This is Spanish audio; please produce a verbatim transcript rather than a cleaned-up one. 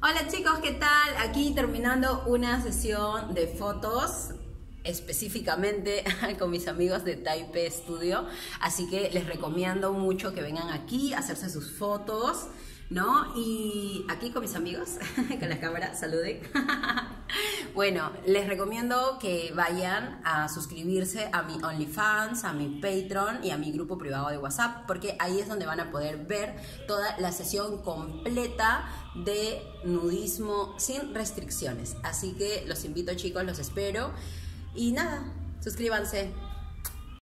Hola chicos, ¿qué tal? Aquí terminando una sesión de fotos específicamente con mis amigos de Taipei Studio, así que les recomiendo mucho que vengan aquí a hacerse sus fotos, ¿no? Y aquí con mis amigos, con la cámara, saluden. Bueno, les recomiendo que vayan a suscribirse a mi OnlyFans, a mi Patreon y a mi grupo privado de WhatsApp, porque ahí es donde van a poder ver toda la sesión completa de nudismo sin restricciones. Así que los invito, chicos, los espero. Y nada, suscríbanse.